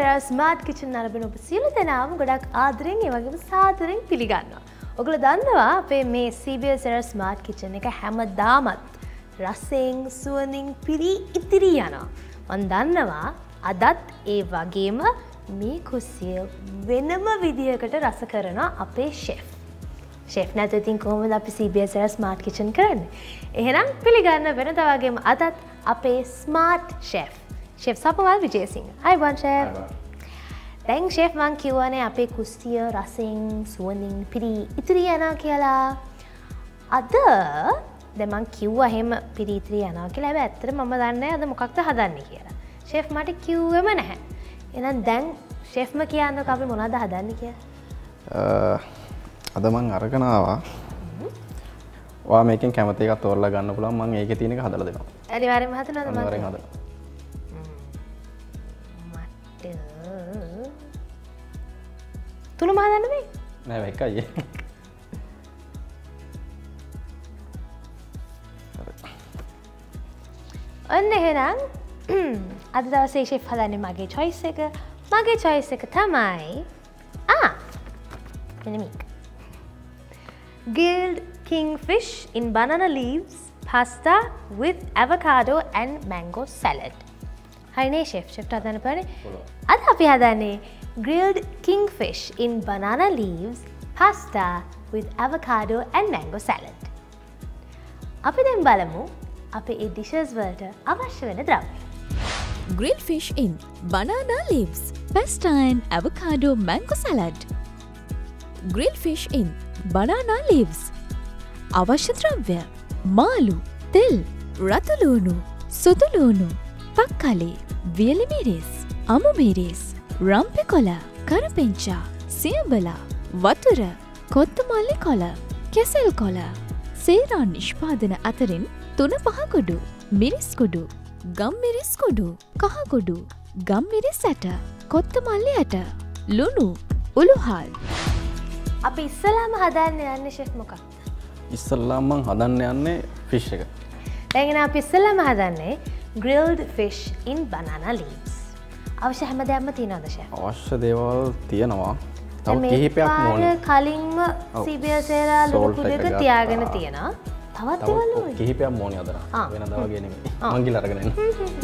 CBS Smart Kitchen නරඹන ඔබ සියලු දෙනාම ගොඩක් ආදරෙන් ඒ වගේම සාදරෙන් පිළිගන්නවා. ඔයගොල්ලෝ දන්නවා අපේ මේ CBS Smart Kitchen එක හැමදාමත් රසයෙන් සුවඳින් පිරී ඉතිරි යනවා. මම දන්නවා අදත් ඒ වගේම මේ කුස්සිය වෙනම විදියකට රස කරන අපේ ෂෙෆ්. ෂෙෆ් නැත්නම් ඉතින් කොහොමද අපි CBS Smart Kitchen කරන්නේ? එහෙනම් පිළිගන්න වෙනදා වගේම අදත් අපේ ස්මාර්ට් ෂෙෆ් ෂෙෆ් සපවල් විජේසිංහ. අයබෝන් ෂෙෆ්. දැන් ෂෙෆ් මං කියවනේ අපේ කුස්සිය රසෙන් සුවඳින් පිරී ඉතිරි යනවා කියලා. අද දැන් මං කිව්වා එහෙම පිරී ඉතිරි යනවා කියලා. හැබැයි ඇත්තටම මම දන්නේ නැහැ අද මොකක්ද හදන්නේ කියලා. ෂෙෆ් මට කිව්වෙම නැහැ. එහෙනම් දැන් ෂෙෆ්ම කියන්නකෝ අපි මොනවද හදන්නේ කියලා. අද මං අරගෙන ආවා. ඔයා මේකෙන් කැමති එකක් තෝරලා ගන්න පුළුවන්. මං ඒකේ තියෙන එක හදලා දෙනවා. අනිවාර්යෙන්ම හදනවද මම? අනිවාර්යෙන් හදනවා. තුනම හදන්න මේ? නෑ එකයි. ඔන්න එහෙනම් අද දවසේ ෂෙෆ් හදන්නේ මගේ choice එක. මගේ choice එක තමයි මෙන්න මේක. Grilled kingfish in banana leaves pasta with avocado and mango salad. හරිනේ ෂෙෆ් හදන්න පානේ. අද අපි හදන්නේ grilled kingfish in banana leaves pasta with avocado and mango salad. අපි දැන් බලමු අපේ මේ dishes වලට අවශ්‍ය වෙන ද්‍රව්‍ය. Grilled fish in banana leaves pasta and avocado mango salad. Grilled fish in banana leaves. අවශ්‍ය ද්‍රව්‍ය මාළු, තෙල්, රතු ලුණු, සුදු ලුණු, පක්කලි, වියලි මිරිස්, අමු මිරිස්, රම්පෙ කොළ, කරපිංචා, සියඹලා, වතුර, කොත්තමල්ලි කොළ, කෙසෙල් කොළ, සේරා නිෂ්පාදන අතරින් 3-5 කුඩු, මිරිස් කුඩු, ගම් මිරිස් කුඩු, කහ කුඩු, ගම් මිරිස් ඇට, කොත්තමල්ලි ඇට, ලුණු, උළුහල්. අපි ඉස්සලාම හදන්න යන්නේ ෂෙෆ් මොකක්ද? ඉස්සල්ලාම මං හදන්න යන්නේ ෆිෂ් එක. දැන් අපි ඉස්සලාම හදන්නේ grilled fish in banana leaves. අවශ්‍ය හැම දෙයක්ම තියෙනවද ෂෙෆ්? අවශ්‍ය දේවල් තියෙනවා. තව කිහිපයක් ඕනේ. කලින්ම CBS එකේ ලුණු කුඩයක තියාගෙන තියෙනවා. තවත් දේවල් ඕනේ. කිහිපයක් ඕනේ අදලා. වෙනදා වගේ නෙමෙයි. මං ගිහලා අරගෙන එන්න.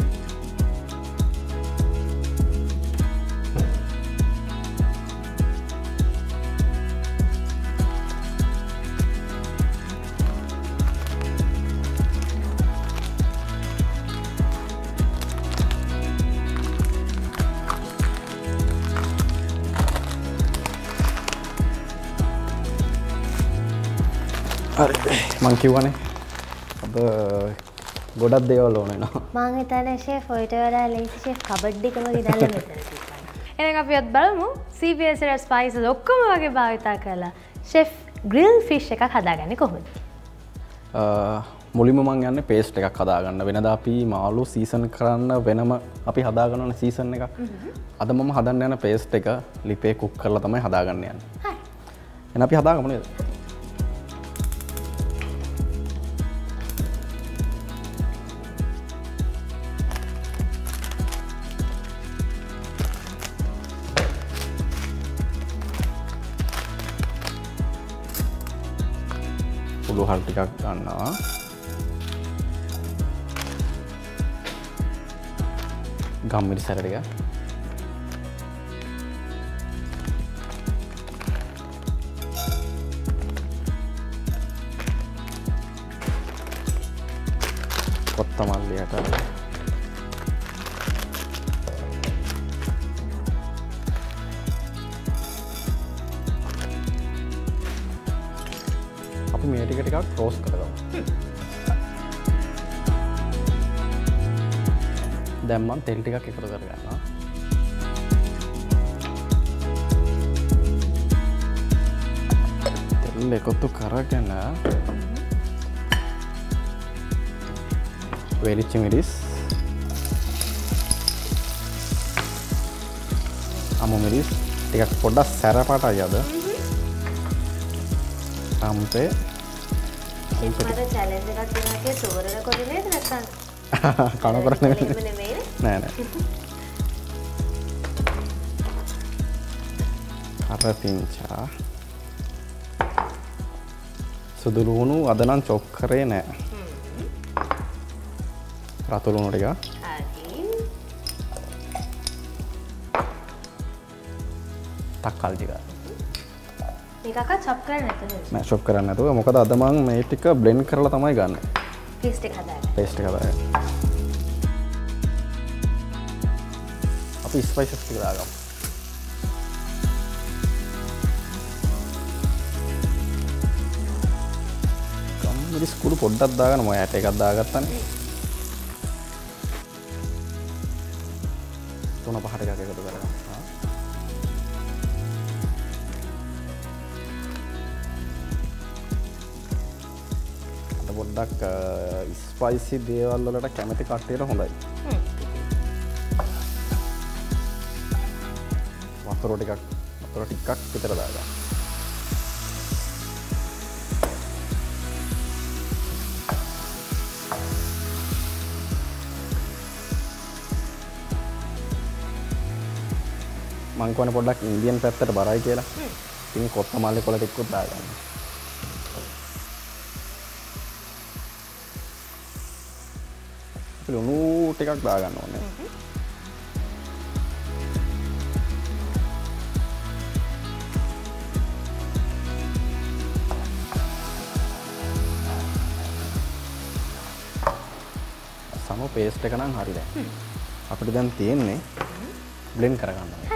මං කිව්වනේ අද ගොඩක් දේවල් ඕන වෙනවා. මං හිතන්නේ ෂෙෆ් ඔයිට වඩා ලේසි ෂෙෆ් කබඩ් එකම ගෙදල්ලා මෙතන තිබ්බා. එහෙනම් අපි අද බලමු CBS ස්පයිසස් ඔක්කොම වගේ භාවිතා කරලා ෂෙෆ් ග්‍රිල් ෆිෂ් එකක් හදාගන්නේ කොහොමද? මුලින්ම මං යන්නේ පේස්ට් එකක් හදාගන්න. වෙනදා අපි මාළු සීසන් කරන්න වෙනම අපි හදාගන්න ඕන සීසන් එකක්. අද මම හදන්න යන පේස්ට් එක ලිපේ කුක් කරලා තමයි හදාගන්න යන්නේ. හරි. එහෙනම් අපි හදාගමු නේද? උළුහල් ටිකක් ගන්නවා. ගම්මිරිස් ඇට ටික. කොත්තමල්ලි ඇට. මේ ටික ටිකක් රෝස්ට් කරගමු. දැන් මම තෙල් ටිකක් එකතු කරගන්නවා. තෙල් එකතු කරගෙන වෙරිච්ච මිරිස්, අමු මිරිස් ටිකක් පොඩ්ඩක් සැරපාටයි අද. රම්පේ මට චැලෙන්ජ් එකක් දෙනවා කිය තෝරනකොට නේද නැත්නම් කනකොට නෙමෙයි නෑ නෑ කරපිංචා සුදු ලුණු අද නම් චොප් කරේ නැහැ. රතු ලුණු ටික. හරි. තක්කල් ටික. මේක අක්කා චොප් කරන්නේ නැතුව. නෑ චොප් කරන්නේ නැතුව. මොකද අද මම මේ ටික බ්ලෙන්ඩ් කරලා තමයි ගන්න. පේස්ට් එක හදාගන්න. පේස්ට් එක හදාගන්න. අපි ස්පයිසස් ටික දාගමු. මිරිස් කුඩු පොඩ්ඩක් දාගන්න මම යට එකක් දාගත්තානේ. 3-5 එකක් එකතු කරගන්න. අද පොඩ්ඩක් ස්පයිසි දේවල් වලට කැමති කට්ටියට හොඳයි. වතුර ටිකක් විතර දාගන්න. මං කෝනේ පොඩ්ඩක් ඉන්දියන් පැත්තට බරයි කියලා. ඉතින් කොත්තමල්ලි කොළ ටිකකුත් දාගන්න. ලුණු ටිකක් දාගන්න ඕනේ. සම පේස්ට් එක නම් හරි දැන්. අපිට දැන් තියෙන්නේ බ්ලෙන්ඩ් කරගන්න. හරි.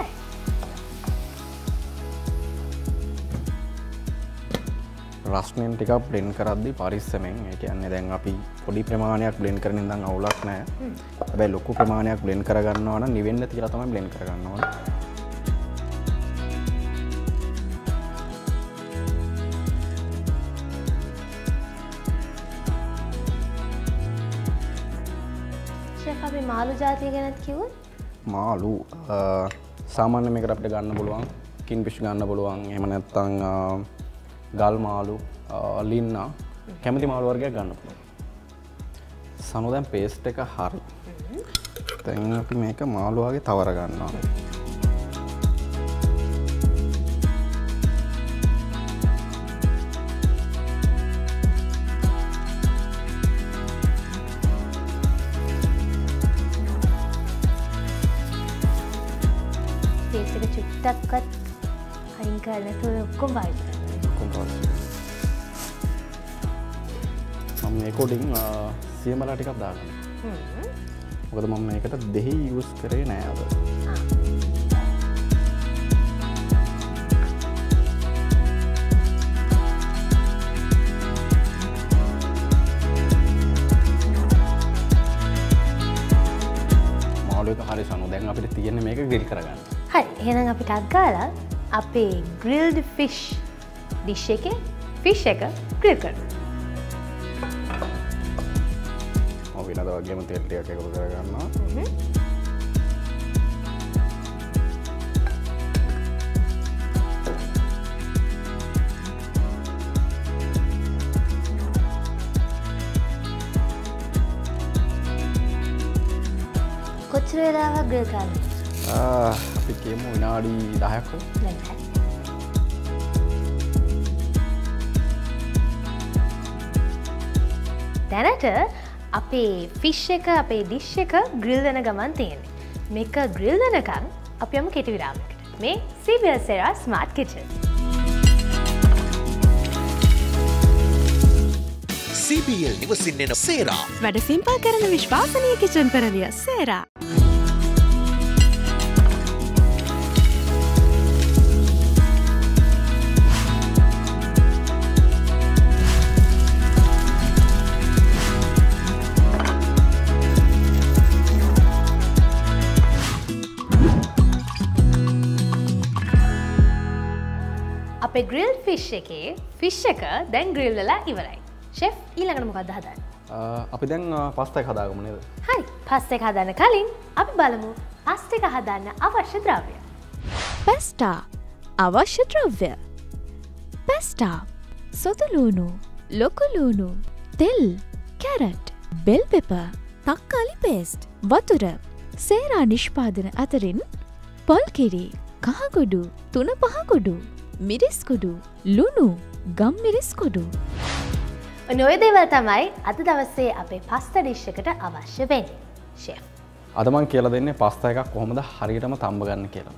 රස්නෙන් ටිකක් බ්ලෙන්ඩ් කරද්දී පරිස්සමෙන්. ඒ කියන්නේ දැන් අපි පොඩි ප්‍රමාණයක් බ්ලෙන්ඩ් කරන ඉඳන් අවුලක් නැහැ. හැබැයි ලොකු ප්‍රමාණයක් බ්ලෙන්ඩ් කරගන්නවා නම් නිවෙන්න තියලා තමයි බ්ලෙන්ඩ් කරගන්න ඕනේ. ෂෙෆ් අපි මාළු ජාතිය ගැනත් කිව්වොත් මාළු සාමාන්‍ය මේකට අපිට ගන්න පුළුවන් කින්ෆිෂ් ගන්න පුළුවන්. එහෙම නැත්නම් ගල් මාළු, ලින්නා කැමති මාළු වර්ගයක් ගන්න පුළුවන්. සනු දැන් පේස්ට් එක හරි. දැන් අපි මේක මාළු වගේ තවර ගන්නවා. පේස්ට් එක චුට්ටක්වත් අයින් කරන්න නැතුව ඔක්කොම වයිට් කරන්න. මම මේක උඩින් සියමලා ටිකක් දාගන්න. මොකද මම මේකට දෙහි යූස් කරේ නෑ අද. මාළු එක හරි සනු. දැන් අපිට තියෙන්නේ මේක ග්‍රිල් කරගන්න. හරි. එහෙනම් අපි ටක් ගාලා අපේ grilled fish dish එකේ fish එක grill කරමු. වෙනද වගේම තෙල් ටිකක් එකතු කරගන්නවා. කොච්චර වෙලාවක් ග්‍රිල් කරන්නේ? අපි කියමු විනාඩි 10ක් වගේ. දැනට අපේ ෆිෂ් එක අපේ ඩිෂ් එක ග්‍රිල් වෙන ගමන් තියෙන්නේ. මේක ග්‍රිල් වෙනකන් අපි යමු කෙටි විරාමයකට. මේ CBL Sera Smart Kitchen. CBL නිවසින් එන සේරා. වැඩ සිම්පල් කරන විශ්වාසනීය කිචන් පෙරළිය සේරා. අපේ ග්‍රිල් ෆිෂ් එකේ ෆිෂ් එක දැන් ග්‍රිල් වෙලා ඉවරයි. ෂෙෆ් ඊළඟට මොකක්ද හදන්නේ? අපි දැන් පාස්තා එක හදාගමු නේද? හරි. පාස්තා එක හදන්න කලින් අපි බලමු පාස්තා එක හදන්න අවශ්‍ය ද්‍රව්‍ය. පැස්ටා අවශ්‍ය ද්‍රව්‍ය පැස්ටා සොතුලූුණු ලොකුලූුණු තෙල් කැරට් බෙල් පෙප තක්කාලි පේස්ට් වතුර සේරා නිෂ්පාදන අතරින් පොල්කිරි කහගොඩු, 3-5 කොඩු, මිරිස් කොඩු, ලුණු, ගම් මිරිස් කොඩු. ඔය දේවල් තමයි අද දවසේ අපේ පස්තා ඩිෂ් එකට අවශ්‍ය වෙන්නේ. ෂෙෆ්. අද මම කියලා දෙන්නේ පස්තා එකක් කොහොමද හරියටම තම්බ ගන්න කියලා.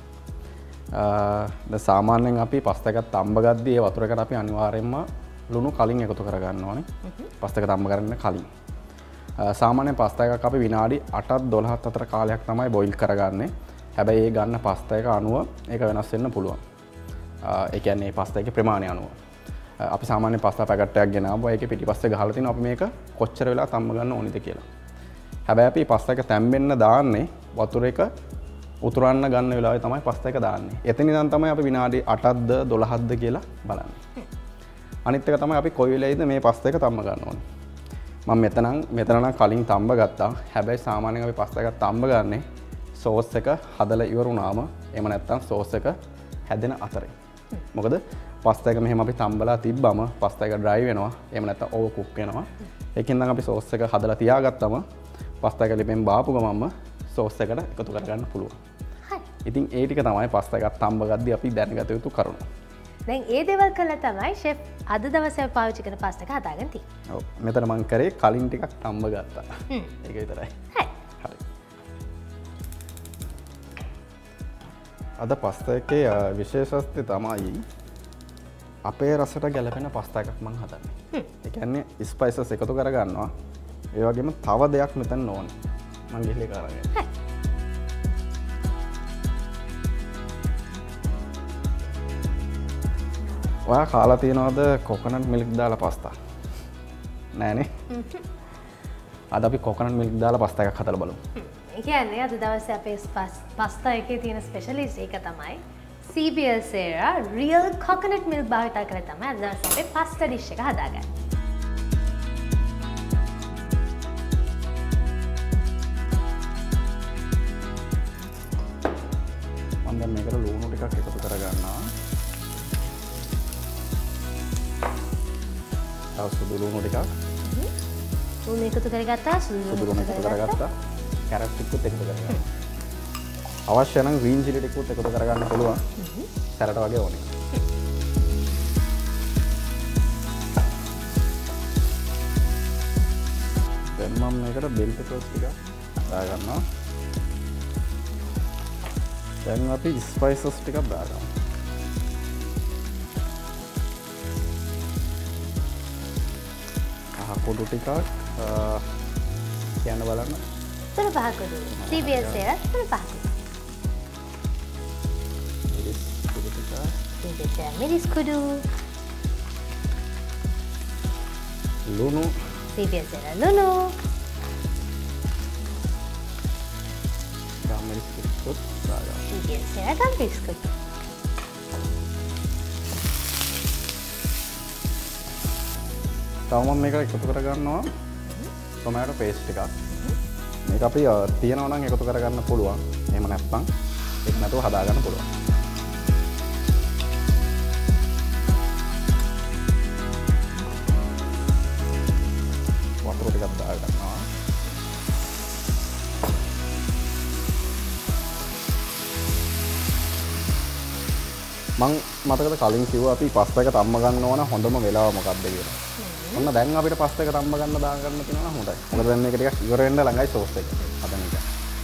දැන් සාමාන්‍යයෙන් අපි පස්තා එකක් තම්බ ගද්දී ඒ වතුර එකට අපි අනිවාර්යයෙන්ම ලුණු කලින් එකතු කර ගන්න ඕනේ. පස්තා එක තම්බ කරන්න කලින්. සාමාන්‍යයෙන් පස්තා එකක් අපි විනාඩි 8ත් 12ත් අතර කාලයක් තමයි බොයිල් කරගන්නේ. හැබැයි ඒ ගන්න පස්තා එක අනුව ඒක වෙනස් වෙන්න පුළුවන්. ඒ කියන්නේ පස්තා එකේ ප්‍රමාණය අනුව. අපි සාමාන්‍ය පස්තා පැකට් එකක් ගෙනාවා. ඒකේ පිටිපස්සේ ගහලා තිනවා අපි මේක කොච්චර වෙලා තම්බ ගන්න ඕනිද කියලා. හැබැයි අපි පස්තා එක තැම්බෙන්න දාන්නේ වතුර එක උතුරන්න ගන්න වෙලාවේ තමයි පස්තා එක දාන්නේ. එතන ඉඳන් තමයි අපි විනාඩි 8ක්ද 12ක්ද කියලා බලන්නේ. අනිත් එක තමයි අපි කොයි වෙලෙයිද මේ පස්තා එක තම්බ ගන්න ඕනේ. මම මෙතන නම් කලින් තම්බ ගත්තා. හැබැයි සාමාන්‍යයෙන් අපි පස්තා එක තම්බ ගන්නේ සෝස් එක හදලා ඉවර වුණාම එහෙම නැත්නම් සෝස් එක හැදෙන අතරේ. මොකද පස්තා එක මෙහෙම අපි තම්බලා තිබ්බම පස්තා එක ඩ්‍රයි වෙනවා. එහෙම නැත්නම් ඕවර් කුක් වෙනවා. ඒකෙන් නම් අපි සෝස් එක හදලා තියාගත්තම පස්තා එක ලිපෙන් බාපු ගමන්ම සෝස් එකට එකතු කරගන්න පුළුවන්. හරි. ඉතින් ඒ ටික තමයි පස්තා එකක් තම්බ ගද්දී අපි දැනගත යුතු කරුණු. දැන් ඒ දේවල් කළා තමයි ෂෙෆ් අද දවසේ පාවිච්චි කරන පාස්තා එක හදාගෙන තියෙන්නේ. ඔව්. මෙතන මම කරේ කලින් ටිකක් තම්බ ගත්තා. ඒක විතරයි. හරි. හරි. අද පස්තා එකේ විශේෂත්වය තමයි අපේ රසට ගැලපෙන පස්තා එකක් මම හදන්නේ. ඒ කියන්නේ ස්පයිසස් එකතු කරගන්නවා. ඒ වගේම තව දෙයක් මෙතන ඕනේ. මම ගිහලා ඒක අරගෙන. හරි. ඔයා කාලා තියනවද කොකනට් මිල්ක් දාලා පස්තා? නෑනේ. අද අපි කොකනට් මිල්ක් දාලා පස්තා එකක් හදලා බලමු. ඒ කියන්නේ අද දවසේ අපේ පස්තා එකේ තියෙන ස්පෙෂලිස්ට් එක තමයි CBL Sera Real Coconut Milk භාවිත කරලා තමයි අද දවසේ අපේ පස්තා ඩිෂ් එක හදාගන්නේ. මම දැන් මේකට ලුණු ටිකක් එකතු කරගන්නවා. තව සුදු ලුණු ටිකක්. ලුණු එකතු කරගත්තා, සුදු ලුණු එකතු කරගත්තා. කැරට් ටිකත් එකතු කරගන්නවා. අවශ්‍ය නම් ග්‍රීන් චිලි ටිකත් එකතු කරගන්න පුළුවන්. සැරට වගේ ඕනේ. දැන් මම මේකට බෙල් පෙපර්ස් ටික දාගන්නවා. දැන් අපි ස්පයිසස් ටිකක් දාගමු. කහකොඩු ටිකක් කියන්න බලන්න. 3-5 කොටු. CBL Sera 3-5 කොටු. CBL Sera මිරිස් කොටු. ලුණු. CBL Sera ලුණු. ගම් මිරිස් ටිකත් දාගමු. CBL Sera ගම් මිරිස් කොටු. තව මම මේකට එකතු කරගන්නවා ටොමැටෝ පේස්ට් එකක්. මේක අපි තියනවා නම් එකතු කරගන්න පුළුවන්. එහෙම නැත්නම් ඒක නැතුව හදාගන්න පුළුවන්. වතුර ටිකක් දාගන්නවා. මං මතකද කලින් කිව්වා අපි පස්තා එක තම්ම ගන්න ඕන හොඳම වෙලාව මොකක්ද කියලා. ඔන්න දැන් අපිට පස්තා එක තම්ම ගන්න දාගන්න තියෙනවා නම් හොඳයි. මොකද දැන් මේක ටිකක් ඉවර වෙන්න ළඟයි සෝස් එක. හදන එක.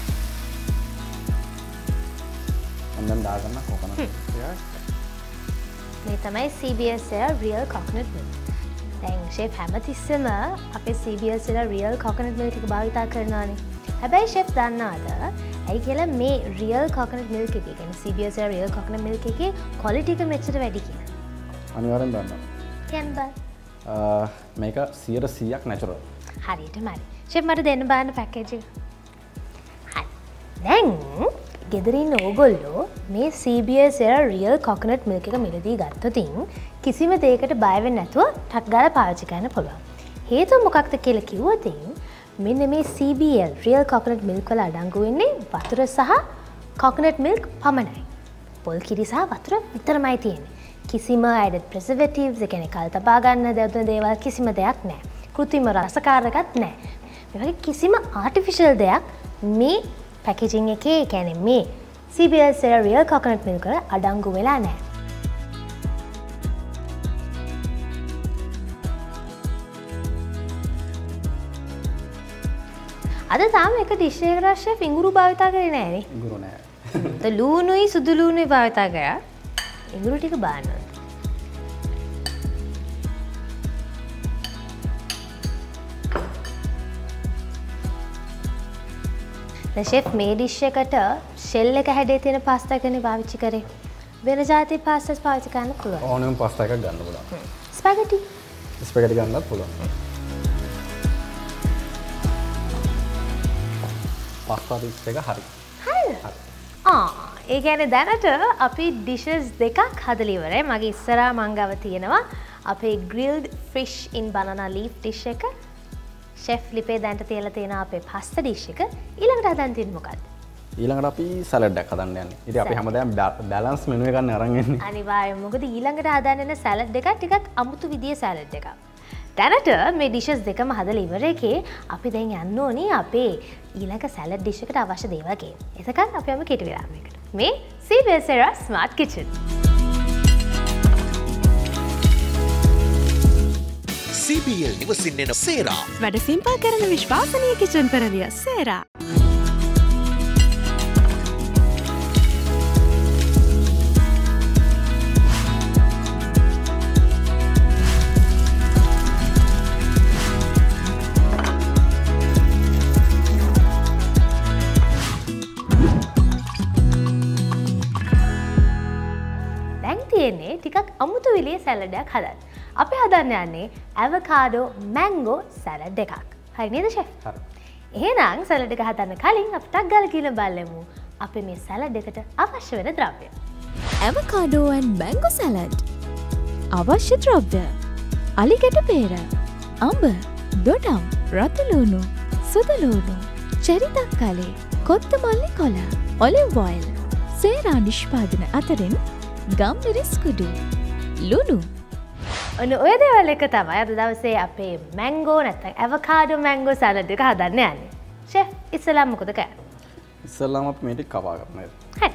මම දැන් දාගන්න කොකනට් ටිකක්. මේ තමයි CBL Sera Real Coconut Milk. දැන් ෂෙෆ් හැමතිස්සෙම අපේ CBL Sera Real Coconut Milk එක භාවිත කරනවානේ. හැබැයි ෂෙෆ් දන්නවද ඇයි කියලා මේ Real Coconut Milk එකේ කියන්නේ CBL Sera Real Coconut Milk එකේ quality එක මෙච්චර වැඩි කියලා? අනිවාර්යෙන් දන්නවා. කියන්න බෑ. මේක 100%ක් නැචරල්. හරියටම හරි. ෂෙෆ් මට දෙන්න බලන්න පැකේජ් එක. හරි. දැන් ගෙදර ඉන්න ඕගොල්ලෝ මේ CBL Sera Real Coconut Milk එක මිලදී ගත්තොතින් කිසිම දෙයකට බය වෙන්නේ නැතුව ටක් ගාලා පාවිච්චි කරන්න පුළුවන්. හේතුව මොකක්ද කියලා කිව්වොතින් මෙන්න මේ CBL Real Coconut Milk වල අඩංගු වෙන්නේ වතුර සහ coconut milk පමණයි. පොල් කිරි සහ වතුර විතරමයි තියෙන්නේ. කිසිම added preservatives ඒ කියන්නේ කල් තබා ගන්න දේවල් කිසිම දෙයක් නැහැ. කෘත්‍රිම රසකාරකත් නැහැ. මේ වගේ කිසිම artificial දෙයක් මේ පැකේජින් එකේ කියන්නේ මේ CBS real coconut milk අඩංගු වෙලා නැහැ. අද තාම එක ඩිෂ් එකකට ෂෙෆ් ඉඟුරු භාවිතා කරේ නැහැ නේ. ඉඟුරු නෑ. ලූණුයි සුදු ලූණුයි භාවිතා කරා. ඉඟුරු ටික බාන්න. ෂෙෆ් මේ ඩිෂ් එකට ෂෙල් එක හැඩේ තියෙන පාස්තා එකනේ පාවිච්චි කරේ. වෙන ජාති පාස්තාස් පාවිච්චි කරන්න පුළුවන්. ඕනෙම පාස්තා එකක් ගන්න පුළුවන්. ස්පැගටි. ස්පැගටි ගන්නත් පුළුවන්. පාස්තා ඩිෂ් එක හරි. හරිද? ඒ කියන්නේ දැනට අපි ඩිෂස් දෙකක් හදලා ඉවරයි. මගේ ඉස්සරහා මං ගාව තියෙනවා අපේ grilled fish in banana leaf dish එක. ෂෙෆ් ලිපේ දැන්ට තියලා තියෙන අපේ පාස්තා ඩිෂ් එක. ඊළඟට හදන්න තියෙන්නේ මොකද්ද? ඊළඟට අපි සැලඩ් එකක් හදන්න යන්නේ. ඉතින් අපි හැමදාම බැලන්ස් මෙනු එකක් අරන් එන්නේ. අනිවාර්යයෙන්. මොකද ඊළඟට හදන්න යන සැලඩ් එක ටිකක් අමුතු විදියේ සැලඩ් එකක්. දැනට මේ ඩිෂස් දෙකම හදලා ඉවර එකේ අපි දැන් යන්න ඕනේ අපේ ඊළඟ සැලඩ් ඩිෂ් එකට අවශ්‍ය දේවල් ගේන්න. එතකන් අපි යමු කෙටි විරාමයකට. මේ CBS Sera Smart Kitchen. CBL නිවසින් එන සේරා. වැඩ සිම්පල් කරන විශ්වාසනීය කිචන් පෙරළිය සේරා. ටිකක් අමුතු විදිහේ සැලඩ් එකක් හදන්න. අපි හදන්න යන්නේ avocado mango සැලඩ් එකක්. හරි නේද ෂෙෆ්? හරි. එහෙනම් සැලඩ් එක හදන්න කලින් අපි ටක් ගාලා කියලා බලමු අපේ මේ සැලඩ් එකට අවශ්‍ය වෙන ද්‍රව්‍ය. avocado and mango salad. අවශ්‍ය ද්‍රව්‍ය. අලිගැට පේර, අඹ, දොඩම්, රතු ලුණු, සුදු ලුණු, චෙරි තක්කාලි, කොත්තමල්ලි කොළ, olive oil, සේරා නිෂ්පාදන අතරින් ගම්මිරිස් කුඩු, ලුණු. ඔන්න ඔය දේවල් එක තමයි අද දවසේ අපේ මැංගෝ නැත්නම් avocado mango salad එක හදන්න යන්නේ. ෂෙෆ් ඉස්සෙල්ලාම මොකද කරන්නේ? ඉස්සෙල්ලාම අපි මේ ටික කපා ගන්නවා. හරි.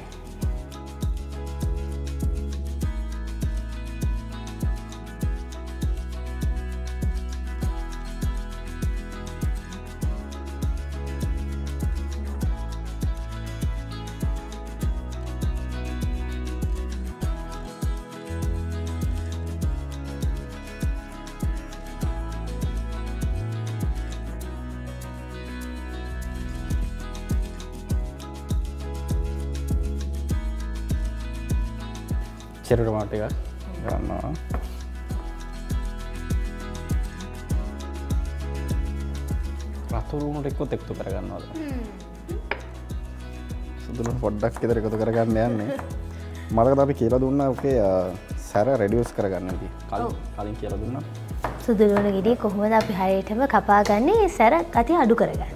චෙරි ටොමාටෝ ටික ගන්නවා. රතු ලුණු ටිකත් එකතු කරගන්නවද? සුදු ලුණු පොඩ්ඩක් විතර එකතු කරගන්න යන්නේ. මතකද අපි කියලා දුන්නා ඔකේ සැර රෙඩියුස් කරගන්න ඉතින්. කලින් කියලා දුන්නා. සුදු ලුණු ගෙඩිය කොහොමද අපි හරියටම කපාගන්නේ සැර ගතිය අඩු කරගන්න.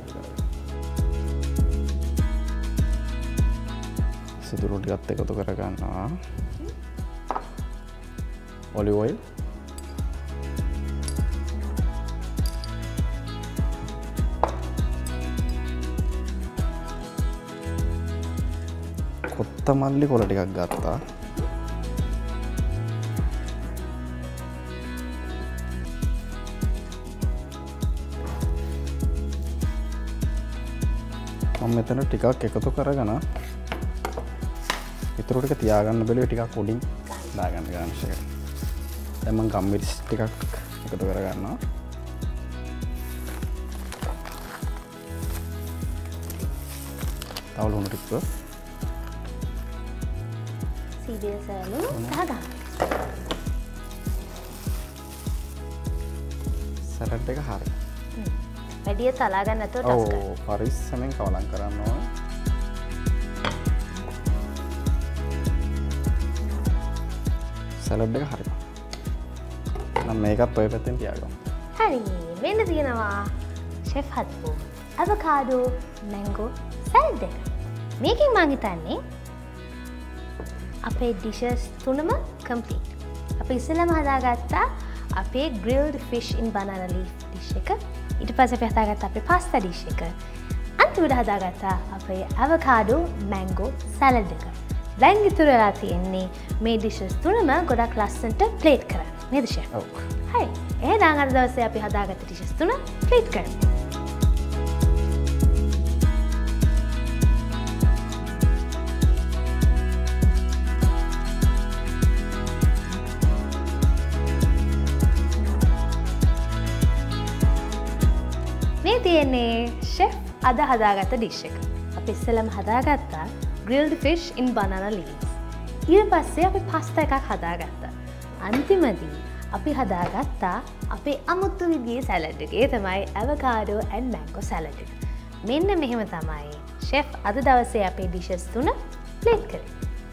සුදු ලුණු ටිකත් එකතු කරගන්නවා. olive oil, කොත්තමල්ලි කොළ ටිකක් ගත්තා. මම මෙතන ටිකක් එකතු කරගෙන ඉතුරු ටික තියාගන්න බැලුවේ ටිකක් උඩින් දාගන්න ගානස් එකට. දැන් මම ගම්මිරිස් ටිකක් එකතු කරගන්නවා. තව ලුණු ටික. CBS ලුණු දාගන්න. සැලඩ් එක හරි. වැඩිය තලා ගන්න නැතුව ටස් කරන්න. ඔව් පරිස්සමෙන් කවලම් කරන්න ඕන. සැලඩ් එක හරි. නම් මේකත් ඔය පැත්තෙන් තියාගමු. හරි මෙන්න තියෙනවා ෂෙෆ් හදපු avocado mango salad එක. මේකෙන් මම හිතන්නේ අපේ dishes තුනම complete. අපි ඉස්සෙල්ලාම හදාගත්තා අපේ grilled fish in banana leaf dish එක. ඊට පස්සේ අපි හදාගත්තා අපේ pasta dish එක. අන්තිමට හදාගත්තා අපේ avocado mango salad එක. දැන් ඉතුරු වෙලා තියෙන්නේ මේ dishes තුනම ගොඩක් ලස්සනට plate කරන්න. නේද chef? ඔව්. හරි. එහෙනම් අද දවසේ අපි හදාගත්ත dishes තුන plate කරමු. මේ තියෙන්නේ chef අද හදාගත්ත dish එක. අපි ඉස්සෙල්ලාම හදාගත්තා grilled fish in banana leaves. ඊට පස්සේ අපි pasta එකක් හදාගත්තා. අන්තිමදී අපි හදාගත්තා අපේ අමුතු විදිහේ salad එක. ඒ තමයි avocado and mango salad එක. මෙන්න මෙහෙම තමයි chef අද දවසේ අපේ dishes තුන plate කරේ.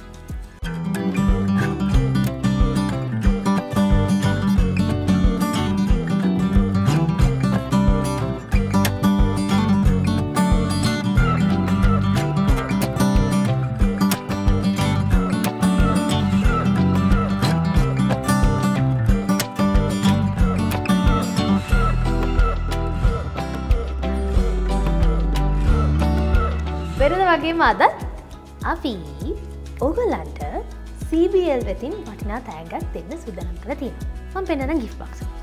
වෙනද වගේම අදත් අපි ඔයගලන්ට CBL වෙතින් වටිනා තෑග්ගක් දෙන්න සූදානම් කරලා තියෙනවා. මම පෙන්නන gift box එක.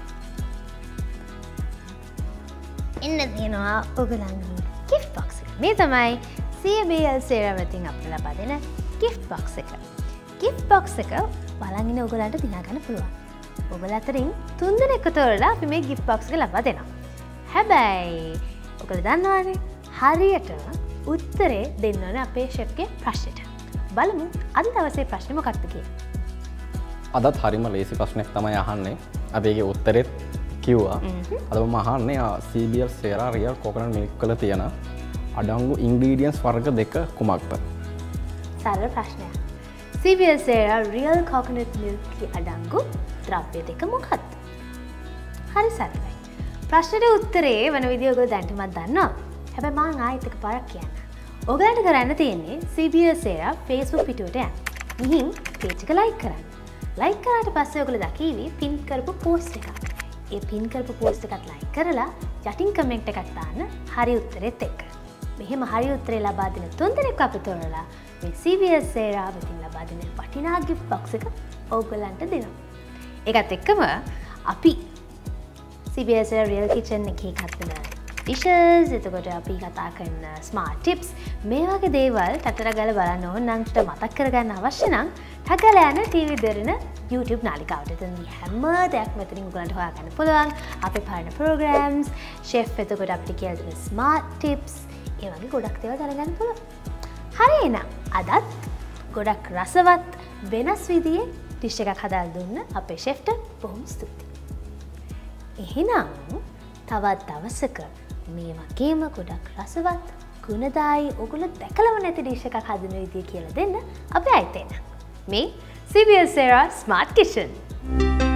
එන්න තියෙනවා ඔයගලන්ගේ gift box එක. මේ තමයි CBL සේරා වෙතින් අපිට ලබා දෙන gift box එක. gift box එක බලන් ඉන්න ඔයගලන්ට දිනා ගන්න පුළුවන්. ඔයගල අතරින් 3 දෙනෙක් තෝරලා අපි මේ gift box එක ලබා දෙනවා. හැබැයි ඔයගල දන්නවනේ හරියටම උත්තරේ දෙන්න ඕනේ අපේ ෂෙෆ්ගේ ප්‍රශ්නෙට. බලමු අද දවසේ ප්‍රශ්නේ මොකක්ද කියලා. අදත් හරිම ලේසි ප්‍රශ්නයක් තමයි අහන්නේ. අපි ඒකේ උත්තරෙත් කිව්වා. අද මම අහන්නේ CBL Sera real coconut milk වල තියෙන අඩංගු ඉන්ග්‍රීඩියන්ට්ස් වර්ග දෙක කුමක්ද? සරල ප්‍රශ්නයක්. CBL Sera real coconut milk අඩංගු ද්‍රව්‍ය දෙක මොකක්ද? හරි සරලයි. ප්‍රශ්නෙට උත්තරේ වෙන විදිය ඔයගොල්ලෝ දැන්ටමත් දන්නවා. හැබැයි මම ආයෙත් එක පාරක් කියන්න. ඔයගලන්ට කරන්න තියෙන්නේ CBL සේරා Facebook පිටුවට යන්න. මෙහින් page එක like කරන්න. like කරාට පස්සේ ඔයගොල්ලෝ දකිවි pin කරපු post එකක්. ඒ pin කරපු post එකත් like කරලා යටින් comment එකක් දාන්න හරි උත්තරෙත් එක්ක. මෙහෙම හරි උත්තරේ ලබා දෙන 3 දෙනෙක් අපි තෝරලා මේ CBL සේරා වෙතින් ලබා දෙන වටිනා gift box එක ඔයගලන්ට දෙනවා. ඒකත් එක්කම අපි CBL සේරා real kitchen එකේ හදන dishes, එතකොට අපි කතා කරන smart tips, මේ වගේ දේවල් ටටර ගාලා බලන්න ඕන නම් මතක් කරගන්න අවශ්‍ය නම් ටක් ගාලා යන TV දරන YouTube නාලිකාවට. එතන හැම දෙයක්ම මෙතනින් ඔයගලන්ට හොයාගන්න පුළුවන්. අපේ පරණ programs, chef එතකොට අපිට කියලා දෙන smart tips, ඒ වගේ ගොඩක් දේවල් දැනගන්න පුළුවන්. හරි එහෙනම් අදත් ගොඩක් රසවත් වෙනස් විදිහේ dish එකක් හදාලා දුන්න අපේ chefට බොහොම ස්තුතියි. එහෙනම් තවත් දවසක මේ වගේම ගොඩක් රසවත් ගුණදායි ඔගොල්ලෝ දැකලම නැති ඩිෂ් එකක් හදන විදිය කියලා දෙන්න අපි ආයෙත් එන්න. මේ CBL සේරා ස්මාර්ට් කිචන්.